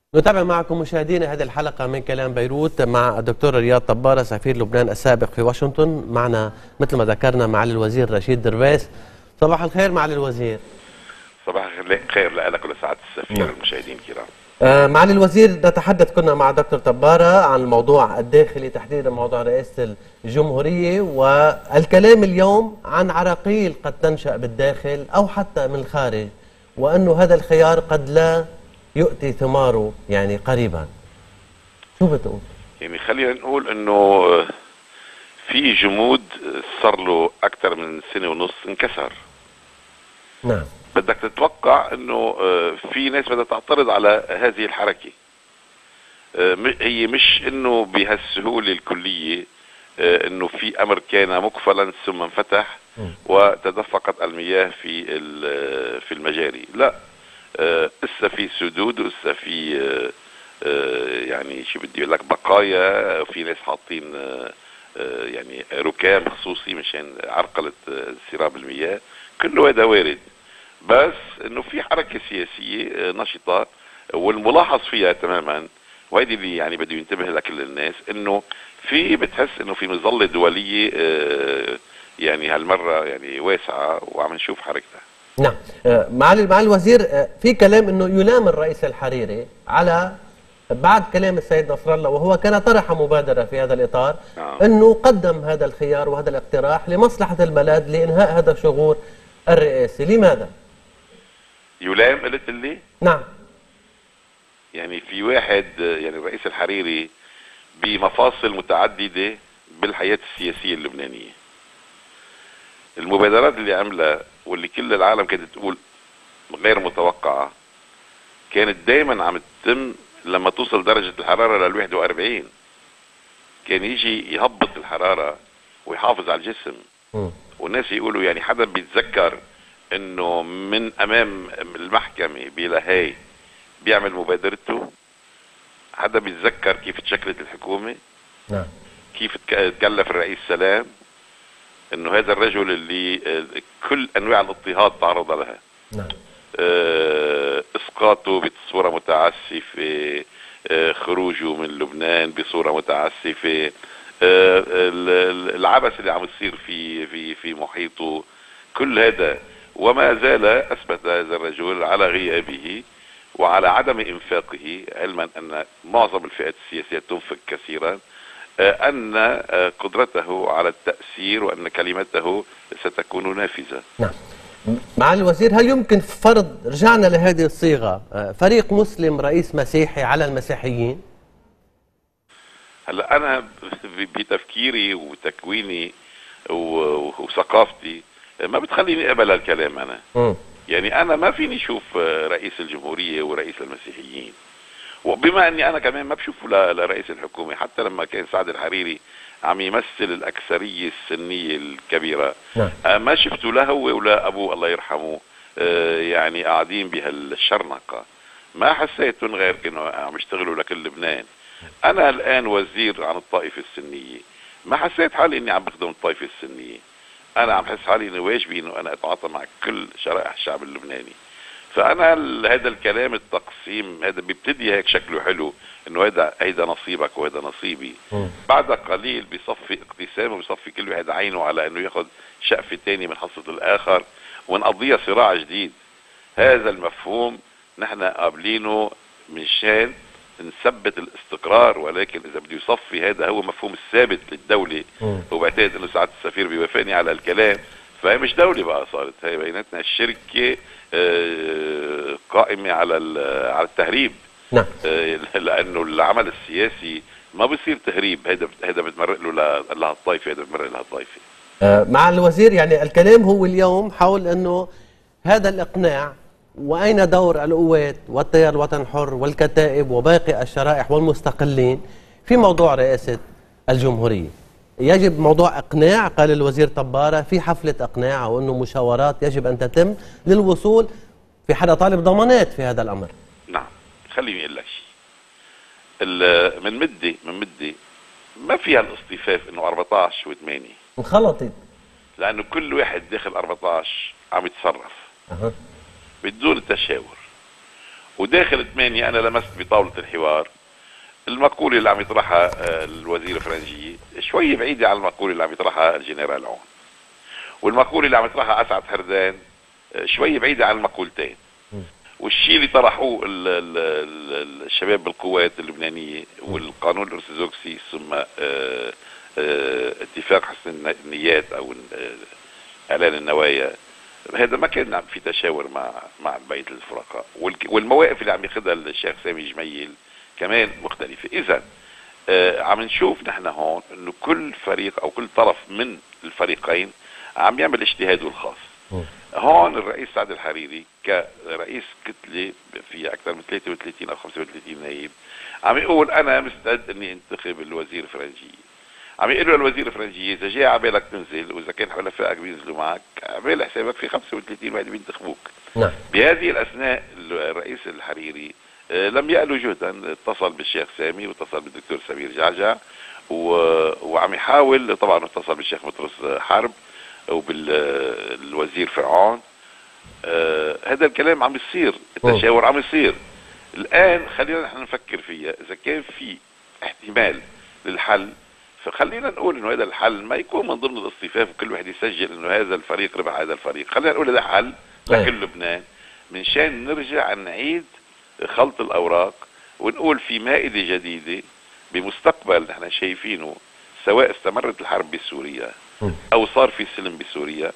نتابع معكم مشاهدينا هذه الحلقة من كلام بيروت مع الدكتور رياض طبارة سفير لبنان السابق في واشنطن. معنا مثل ما ذكرنا معالي الوزير رشيد دربيس. صباح الخير معالي الوزير. صباح الخير لك ولسعادة السفير والمشاهدين الكرام. معالي الوزير، نتحدث كنا مع دكتور طبارة عن الموضوع الداخلي، تحديدا موضوع رئاسة الجمهورية، والكلام اليوم عن عراقيل قد تنشأ بالداخل أو حتى من الخارج، وأنه هذا الخيار قد لا يؤتي ثماره يعني قريبا. شو بتقول؟ يعني خلينا نقول انه في جمود صار له اكثر من سنة ونص انكسر. نعم. بدك تتوقع انه في ناس بدها تعترض على هذه الحركة. هي مش انه بهالسهولة الكلية، انه في امر كان مقفلا ثم انفتح وتدفقت المياه في المجاري. لا، لسه في سدود ولسه في يعني شو بدي اقول لك بقايا. في ناس حاطين يعني ركام خصوصي مشان عرقلة سراب المياه. كله هذا وارد، بس انه في حركة سياسية نشطة والملاحظ فيها تماما، وهيدي اللي يعني بده ينتبه لكل الناس، انه في بتحس انه في مظلة دولية يعني هالمرة يعني واسعة وعم نشوف حركتها. نعم. معالي الوزير، في كلام انه يلام الرئيس الحريري على بعد كلام السيد نصر الله، وهو كان طرح مبادرة في هذا الإطار، أنه قدم هذا الخيار وهذا الاقتراح لمصلحة البلد لإنهاء هذا الشغور الرئاسي. لماذا؟ يلام قلت لي؟ نعم. يعني في واحد، يعني الرئيس الحريري بمفاصل متعددة بالحياة السياسية اللبنانية. المبادرات اللي عملها واللي كل العالم كانت تقول غير متوقعة كانت دايما عم تتم لما توصل درجة الحرارة لل41. كان يجي يهبط الحرارة ويحافظ على الجسم. والناس يقولوا يعني حدا بيتذكر انه من امام المحكمة بلاهاي بيعمل مبادرته؟ حدا بيتذكر كيف تشكلت الحكومة؟ نعم. كيف تكلف الرئيس سلام؟ انه هذا الرجل اللي كل انواع الاضطهاد تعرض لها. نعم. اسقاطه بصورة متعسفة، خروجه من لبنان بصورة متعسفة، العبث اللي عم يصير في محيطه، كل هذا وما زال اثبت هذا الرجل على غيابه وعلى عدم انفاقه، علما ان معظم الفئات السياسية تنفق كثيرا، ان قدرته على التأثير وان كلمته ستكون نافذة. نعم. معالي الوزير، هل يمكن فرض، رجعنا لهذه الصيغة، فريق مسلم رئيس مسيحي على المسيحيين؟ هلا انا بتفكيري وتكويني وثقافتي ما بتخليني اقبل هالكلام. انا يعني انا ما فيني اشوف رئيس الجمهورية ورئيس المسيحيين، وبما اني انا كمان ما بشوفه لرئيس الحكومة. حتى لما كان سعد الحريري عم يمثل الأكثرية السنية الكبيرة، ما شفته لا هو ولا أبوه الله يرحمه يعني قاعدين بهالشرنقة. ما حسيتهم غير كانوا عم يشتغلوا لكل لبنان. أنا الآن وزير عن الطائفة السنية، ما حسيت حالي إني عم بخدم الطائفة السنية. أنا عم حس حالي إنه واجبي إنه أنا أتعاطى مع كل شرائح الشعب اللبناني. فأنا هذا الكلام التقسيم هذا بيبتدي هيك شكله حلو، انه هيدا نصيبك وهذا نصيبي. بعد قليل بيصفي اقتسام وبيصفي كل واحد عينه على انه ياخذ شقفة تاني من حصة الاخر ونقضيها صراع جديد. هذا المفهوم نحن قابلينه مشان نثبت الاستقرار، ولكن اذا بده يصفي هذا هو مفهوم الثابت للدولة، وبعتقد انه سعادة السفير بيوافقني على الكلام. فهي مش دولة بقى، صارت هي بيناتنا الشركة قائمة على التهريب. نعم. لانه العمل السياسي ما بصير تهريب. هذا بتمرق له لها الطائفة، هذا بتمرق لها الطائفة. مع الوزير، يعني الكلام هو اليوم حول انه هذا الاقناع، واين دور القوات والتيار الوطني الحر والكتائب وباقي الشرائح والمستقلين في موضوع رئاسة الجمهورية. يجب موضوع اقناع، قال الوزير طبارة في حفلة اقناع، او انه مشاورات يجب ان تتم للوصول، في حدا طالب ضمانات في هذا الامر. نعم. خليني اقول لك شيء. من مدة ما فيها الاصطفاف انه 14 و8 انخلطت، لانه كل واحد داخل 14 عم يتصرف بدون التشاور. وداخل 8 انا لمست بطاوله الحوار المقوله اللي عم يطرحها الوزير الفرنجيه شوي بعيده عن المقوله اللي عم يطرحها الجنرال عون، والمقوله اللي عم يطرحها اسعد حردان شوي بعيده عن المقولتين. والشيء اللي طرحوه الشباب بالقوات اللبنانيه والقانون الارثوذكسي ثم اتفاق حسن النيات او اعلان النوايا، هذا ما كان في تشاور مع بقيه الفرقاء، والمواقف اللي عم ياخذها الشيخ سامي جميل كمان مختلفه. اذا عم نشوف نحن هون انه كل فريق او كل طرف من الفريقين عم يعمل اجتهاده الخاص. هون الرئيس سعد الحريري كرئيس كتله في اكثر من 33 او 35 نائب عم يقول انا مستعد اني انتخب الوزير الفرنجي. عم يقول له الوزير الفرنجي اذا جاي على بالك تنزل واذا كان حلفائك بينزلوا معك اعمل حسابك في 35 واحد بينتخبوك. نعم. بهذه الاثناء الرئيس الحريري لم يألو جهدا، اتصل بالشيخ سامي واتصل بالدكتور سمير جعجع وعم يحاول، طبعا اتصل بالشيخ مطرس حرب وبالوزير فرعون. هذا الكلام عم يصير، التشاور عم يصير. الان خلينا نحن نفكر فيها، اذا كان في احتمال للحل فخلينا نقول انه هذا الحل ما يكون من ضمن الاصطفاف وكل واحد يسجل انه هذا الفريق ربح هذا الفريق. خلينا نقول هذا حل لكل لبنان منشان نرجع نعيد خلط الاوراق ونقول في مائده جديده بمستقبل نحن شايفينه، سواء استمرت الحرب بسوريا او صار في سلم بسوريا،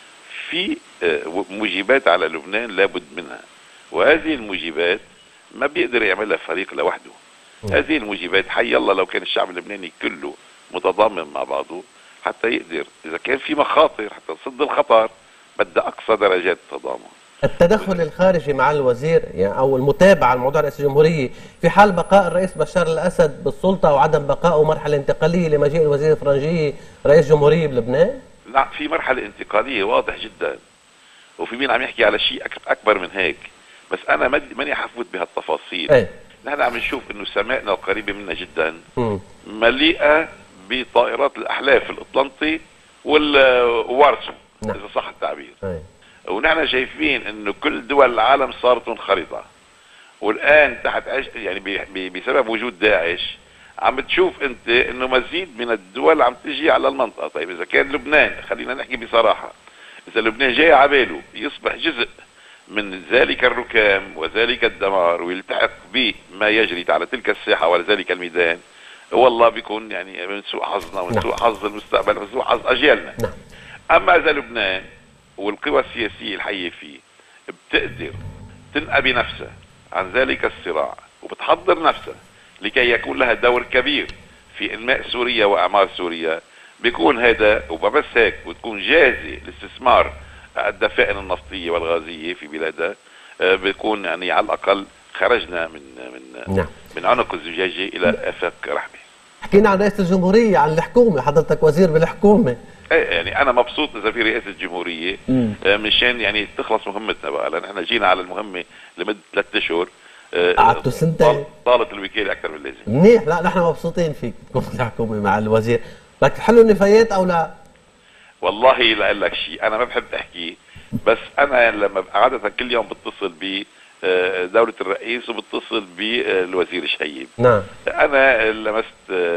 في موجبات على لبنان لابد منها، وهذه الموجبات ما بيقدر يعملها فريق لوحده. هذه الموجبات حي الله لو كان الشعب اللبناني كله متضامن مع بعضه حتى يقدر، اذا كان في مخاطر حتى تصد الخطر بدها اقصى درجات التضامن. التدخل الخارجي مع الوزير يعني او المتابعه على موضوع رئيس الجمهوريه في حال بقاء الرئيس بشار الاسد بالسلطه وعدم بقائه مرحله انتقاليه لمجيء الوزير الفرنجي رئيس جمهوريه بلبنان؟ نعم، في مرحله انتقاليه واضح جدا، وفي مين عم يحكي على شيء اكبر من هيك، بس انا ماني حفوت بهالتفاصيل. نحن عم نشوف انه سمائنا القريبه منا جدا مليئه بطائرات الاحلاف الاطلنطي ووارسو اذا صح التعبير. ونحن شايفين انه كل دول العالم صارت منخرطه، والان تحت يعني بسبب وجود داعش عم تشوف انت انه مزيد من الدول عم تجي على المنطقه. طيب اذا كان لبنان، خلينا نحكي بصراحه، اذا لبنان جاي عباله يصبح جزء من ذلك الركام وذلك الدمار ويلتحق بما يجري على تلك الساحه وعلى ذلك الميدان، والله بيكون يعني من سوء حظنا ومن سوء حظ المستقبل ومن سوء حظ اجيالنا. اما اذا لبنان والقوى السياسيه الحيه فيه بتقدر تنقى بنفسها عن ذلك الصراع وبتحضر نفسها لكي يكون لها دور كبير في انماء سوريا واعمار سوريا، بيكون هذا وبس هيك وتكون جاهزه لاستثمار الدفائن النفطيه والغازيه في بلادها، بيكون يعني على الاقل خرجنا من عنق الزجاجه الى افاق رحمه. حكينا عن رئيس الجمهوريه، عن الحكومه، حضرتك وزير بالحكومه. يعني انا مبسوط اذا في رئاسه الجمهوريه مشان يعني تخلص مهمتنا بقى، لان احنا جينا على المهمه لمده 3 اشهر، قعدتوا سنتين، طالت الوكاله اكثر من اللازم. منيح، لا نحن مبسوطين فيك تكون الحكومه مع الوزير. بدك تحلوا النفايات او لا؟ والله لا اقول لك شيء، انا ما بحب احكي، بس انا لما عاده كل يوم بتصل بدوله الرئيس وبتصل بالوزير شهيب. نعم. انا لمست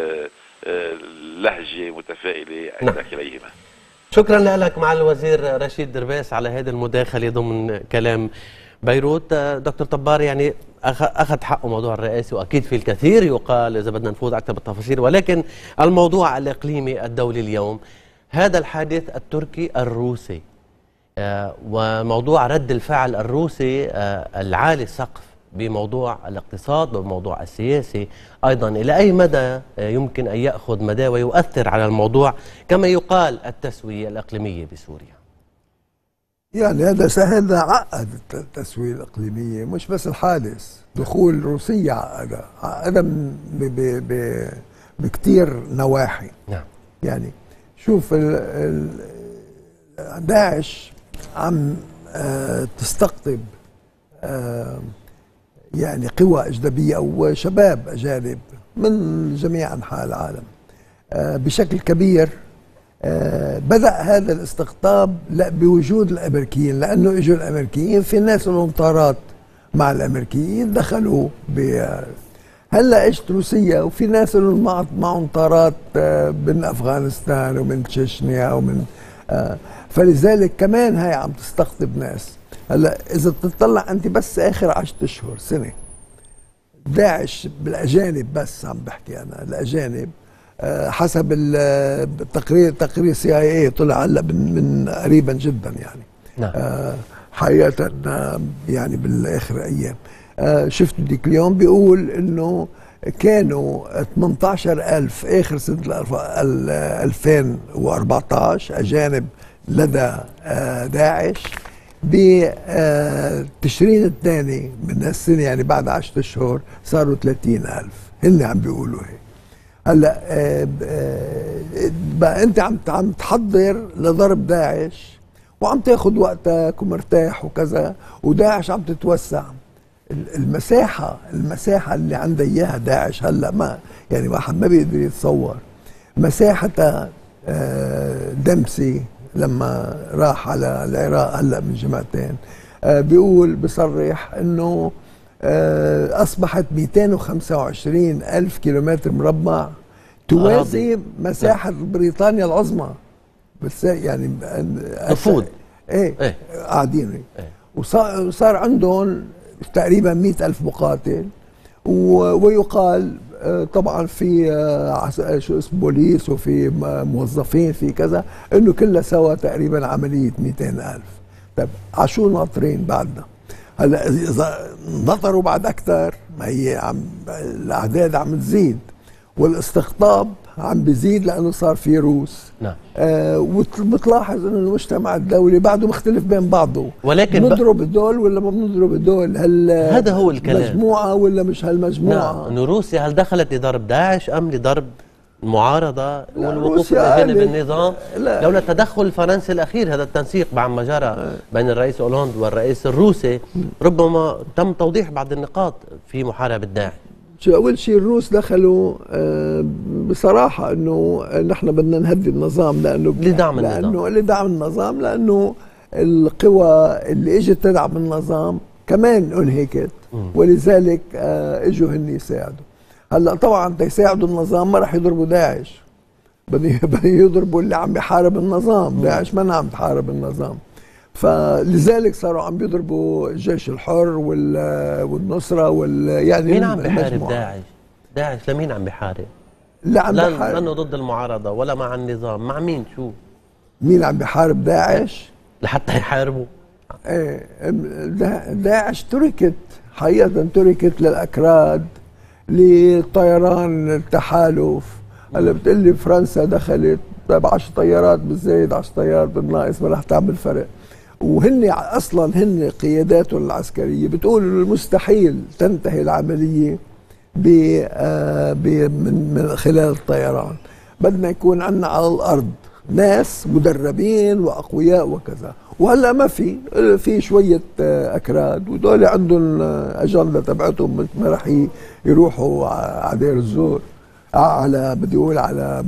لهجه متفائله عند كليهما. شكرا لك مع الوزير رشيد درباس على هذه المداخله ضمن كلام بيروت. دكتور طبار، يعني اخذ حقه موضوع الرئاسي، واكيد في الكثير يقال اذا بدنا نفوت اكثر بالتفاصيل، ولكن الموضوع الاقليمي الدولي اليوم هذا الحادث التركي الروسي، وموضوع رد الفعل الروسي العالي السقف بموضوع الاقتصاد وبموضوع السياسي أيضا، إلى أي مدى يمكن أن يأخذ مدى ويؤثر على الموضوع كما يقال التسوية الإقليمية بسوريا؟ يعني هذا سهل، عقد التسوية الإقليمية، مش بس الحادث، دخول روسيا عقدها بكتير نواحي. نعم. يعني شوف داعش عم تستقطب يعني قوى أجنبية أو شباب أجانب من جميع أنحاء العالم بشكل كبير. بدأ هذا الاستقطاب بوجود الأمريكيين، لأنه إجوا الأمريكيين في ناس لهم طارات مع الامريكيين دخلوا هلا اجت روسيا وفي ناس لهم معهم طارات من افغانستان ومن تشيشنيا ومن فلذلك كمان هاي عم تستقطب ناس. هلا اذا بتطلع انت بس اخر 10 اشهر سنه داعش بالاجانب، بس عم بحكي انا الاجانب حسب تقرير CIA طلع هلا من قريبا جدا يعني. نعم. حقيقه يعني بالاخر ايام شفت ديك اليوم بيقول انه كانوا 18,000 اخر سنه 2014 اجانب لدى داعش. بتشرين الثاني من السنه يعني بعد 10 اشهر صاروا 30,000. هن عم بيقولوا هيك. هلا بقى انت عم تحضر لضرب داعش وعم تاخذ وقتك ومرتاح وكذا، وداعش عم تتوسع. المساحه اللي عندها اياها داعش هلا ما يعني واحد ما بيقدر يتصور مساحتها. دمسي لما راح على العراق هلا من جمعتين بيقول بصرح انه اصبحت 225 الف كيلومتر مربع توازي مساحه بريطانيا العظمى. بس يعني نفوذ ايه قاعدين وصار عندهم تقريبا 100,000 مقاتل. ويقال طبعا في شو اسمه بوليس وفي موظفين في كذا انه كلها سوا تقريبا عمليه 200,000. طيب عشو ناطرين بعدنا؟ هلا اذا نطروا بعد اكثر ما هي الاعداد عم تزيد والاستقطاب عم بيزيد لانه صار في روس. نعم. وبتلاحظ انه المجتمع الدولي بعده مختلف بين بعضه، ولكن بنضرب هدول ولا ما بنضرب هدول؟ هذا هو الكلام، مجموعه ولا مش هالمجموعه؟ نعم. انه روسيا هل دخلت لضرب داعش ام لضرب المعارضه والوقوف الى جانب النظام؟ لولا التدخل الفرنسي الاخير، هذا التنسيق بعد ما جرى بين الرئيس أولاند والرئيس الروسي، ربما تم توضيح بعض النقاط في محاربه داعش. أول شيء الروس دخلوا بصراحة أنه نحن بدنا نهدي النظام لأنه لدعم النظام لأنه القوى اللي اجت تدعم النظام كمان انهكت، ولذلك اجوا هن يساعدوا. هلا طبعا يساعدوا النظام ما راح يضربوا داعش، بدهم يضربوا اللي عم بيحارب النظام. داعش ما عم تحارب النظام، فلذلك صاروا عم بيضربوا الجيش الحر والنصرة يعني مين عم بيحارب داعش؟ داعش لمين عم بيحارب؟ لا عم بيحارب لأنه ضد المعارضة ولا مع النظام، مع مين؟ شو؟ مين عم بيحارب داعش؟ لحتى يحاربوا؟ ايه داعش تركت حقيقة، تركت للأكراد لطيران التحالف. هلا بتقلي فرنسا دخلت طيب 10 طيارات بالزايد 10 طيارات بالناقص ما رح تعمل فرق. وهن اصلا هن قياداتهم العسكريه بتقول المستحيل تنتهي العمليه من خلال الطيران. بدنا يكون عندنا على الارض ناس مدربين واقوياء وكذا. وهلا ما في شويه اكراد ودول عندهم اجنده تبعتهم، ما رح يروحوا على دير الزور، على بدي اقول على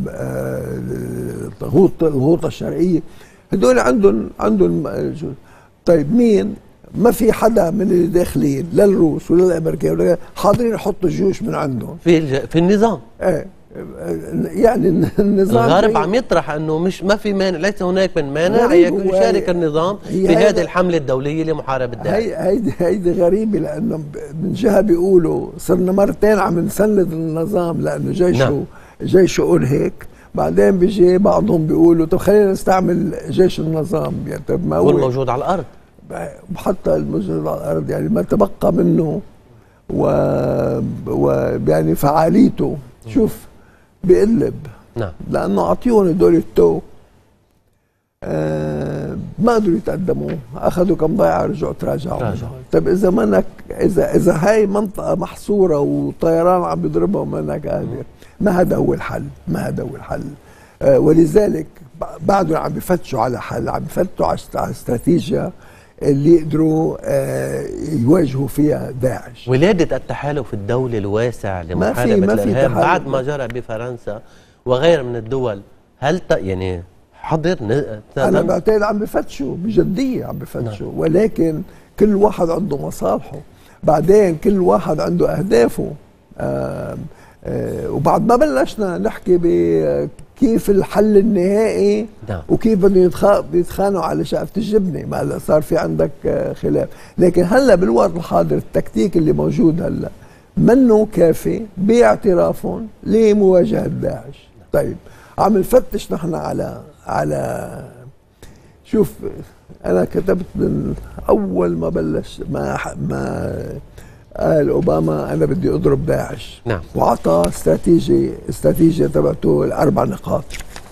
الغوطه الشرقيه. هدول عندهم طيب مين؟ ما في حدا من اللي داخلين لا الروس ولا الامريكان حاضرين يحطوا جيوش من عندهم في النظام. ايه يعني النظام الغرب عم يطرح انه ما في مانع، ليس هناك من مانع يشارك النظام في هذه الحمله الدوليه لمحاربه داعش. هيدي غريبه، لانه من جهه بيقولوا صرنا مرتين عم نسند النظام لانه جيشه انهك، بعدين بيجي بعضهم بيقولوا طب خلينا نستعمل جيش النظام. يعني طب ما هو الموجود على الارض، حتى الموجود على الارض يعني ما تبقى منه يعني فعاليته شوف بيقلب. نعم. لانه اعطيهم هدول التو ما قدروا يتقدموا، اخذوا كم ضيعه رجعوا تراجعوا. طيب اذا منك اذا هاي منطقه محصوره وطيران عم بيضربها ومنك قادر، ما هذا هو الحل، ما هذا هو الحل. ولذلك بعدهم عم بفتشوا على حل، عم بفتشوا على استراتيجيا اللي يقدروا يواجهوا فيها داعش. ولادة التحالف الدولي الواسع لمحاربة الإرهاب بعد ما جرى بفرنسا وغير من الدول، هل يعني حضر أنا بعتقد عم بفتشوا بجدية، عم بفتشوا. ولكن كل واحد عنده مصالحه. بعدين كل واحد عنده أهدافه. وبعد ما بلشنا نحكي بكيف الحل النهائي وكيف بدهم يتخانقوا على شقفة الجبنة، ما هلا صار في عندك خلاف. لكن هلا بالوقت الحاضر التكتيك اللي موجود هلا منه كافي باعترافهم لمواجهة داعش. طيب عم نفتش نحن على شوف، أنا كتبت من أول ما بلش ما قال أوباما أنا بدي أضرب داعش. نعم. وعطى استراتيجية تبعته ال4 نقاط.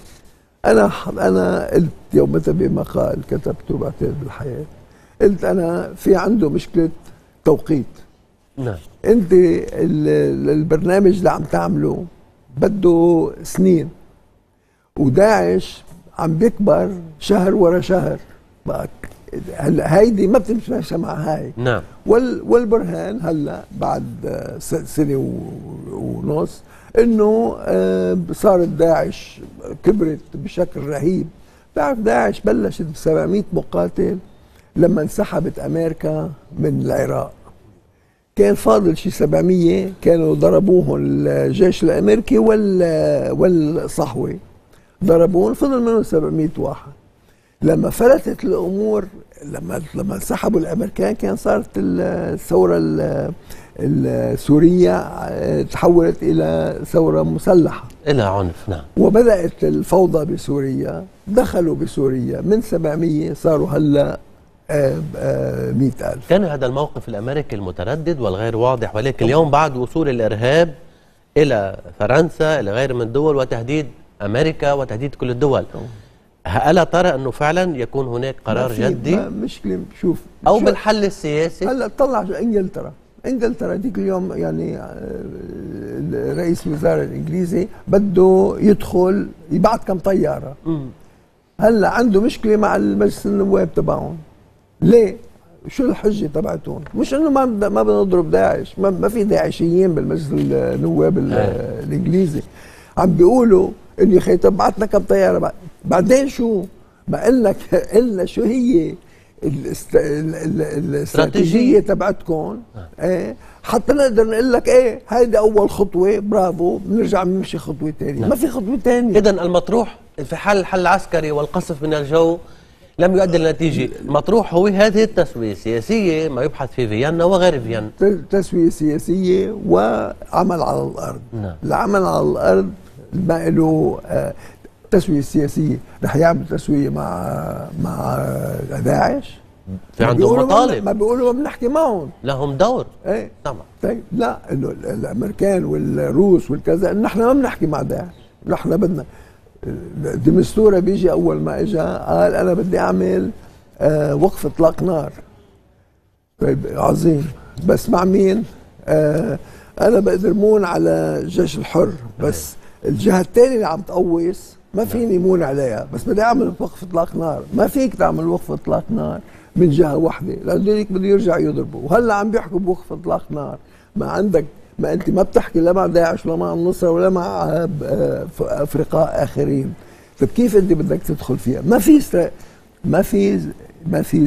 أنا قلت يومتها بمقال كتبته بعتقد بالحياة، قلت أنا في عنده مشكلة توقيت. نعم. أنت البرنامج اللي عم تعمله بده سنين، وداعش عم بيكبر شهر ورا شهر. هلا هيدي ما بتمشي مع هاي. نعم. والبرهان هلا بعد سنه ونص انه صارت داعش كبرت بشكل رهيب. بتعرف داعش بلشت ب700 مقاتل لما انسحبت امريكا من العراق، كان فاضل شي 700 كانوا ضربوهم الجيش الامريكي والصحوه، ضربوهم فضل منهم 700 واحد. لما فلتت الامور، لما انسحبوا الامريكان، كان صارت الثوره السوريه تحولت الى ثوره مسلحه، الى عنف. نعم. وبدات الفوضى بسوريا، دخلوا بسوريا من 700 صاروا هلا 100,000. كان هذا الموقف الامريكي المتردد والغير واضح، ولكن اليوم بعد وصول الارهاب الى فرنسا الى غير من الدول وتهديد امريكا وتهديد كل الدول، ألا ترى أنه فعلا يكون هناك قرار جدي؟ مشكلة. شوف أو بالحل السياسي؟ هلا طلع انجلترا ديك اليوم يعني رئيس الوزراء الانجليزي بده يدخل يبعث كم طيارة. هلا عنده مشكلة مع المجلس النواب تبعهم. ليه؟ شو الحجة تبعتهم؟ مش انه ما بنضرب داعش، ما في داعشيين بالمجلس النواب الانجليزي. عم بيقولوا انه يا اخي طب بعتنا كم طياره بعدين شو؟ ما قلنا شو هي الاستراتيجيه تبعتكم، حتى نقدر نقول لك ايه هيدي اول خطوه، برافو، بنرجع بنمشي خطوه ثانيه. ما في خطوه ثانيه. اذا المطروح في حال الحل العسكري والقصف من الجو لم يؤدي لنتيجه، المطروح هو هذه التسويه السياسيه، ما يبحث في فيينا وغير فيينا. تسويه سياسيه وعمل على الارض. نعم. العمل على الارض ما له تسويه سياسيه، رح يعمل تسويه مع داعش؟ في عندهم مطالب، ما بيقولوا ما بنحكي معهم، لهم دور. ايه طبعا. طيب لا، انه الامريكان والروس والكذا نحن ما بنحكي مع داعش، نحن بدنا دمستورة بيجي اول ما اجى قال انا بدي اعمل وقف اطلاق نار. طيب عظيم، بس مع مين؟ انا بقدر مون على الجيش الحر، بس الجهه الثانيه اللي عم تقوص ما فيني مون عليها، بس بدي اعمل وقف اطلاق نار. ما فيك تعمل وقف اطلاق نار من جهه واحده، لانه هيك بده يرجع يضربوا. وهلا عم بيحكوا بوقف اطلاق نار، ما عندك، ما انت ما بتحكي لا مع داعش ولا مع النصره ولا مع افرقاء اخرين. طيب كيف انت بدك تدخل فيها؟ ما في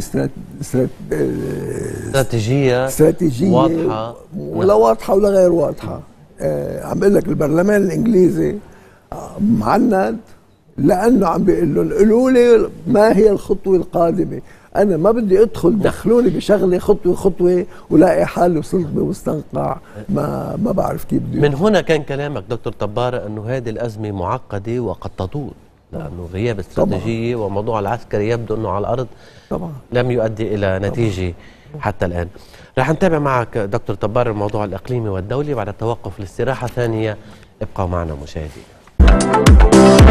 استراتيجيه واضحه، ولا واضحه ولا غير واضحه. عم بقول لك البرلمان الانجليزي معند، لانه عم بيقول لهم قولوا لي ما هي الخطوه القادمه. انا ما بدي ادخل دخلوني بشغله خطوه خطوه ولاقي حالي وصلت بمستنقع ما بعرف كيف بدي. من هنا كان كلامك دكتور طبارة انه هذه الازمه معقده وقد تطول، لانه غياب استراتيجيه وموضوع العسكري يبدو انه على الارض طبعا لم يؤدي الى نتيجه حتى الان. رح نتابع معك دكتور طبارة الموضوع الاقليمي والدولي بعد التوقف لاستراحه ثانيه. ابقوا معنا مشاهدينا.